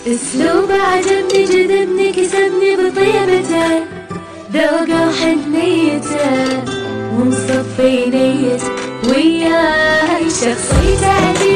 اسلوبه عجبني جذبني كسبني بطيبته، ذوقه وحنيته ومصفي نية وياه، شخصيته عجيبة